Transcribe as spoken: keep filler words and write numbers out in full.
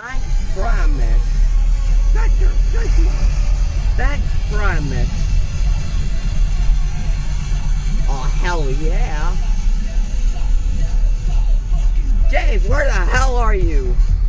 Thanks, promise. That's your signal. Thanks, promise. Oh, hell yeah. Dave, where the hell are you?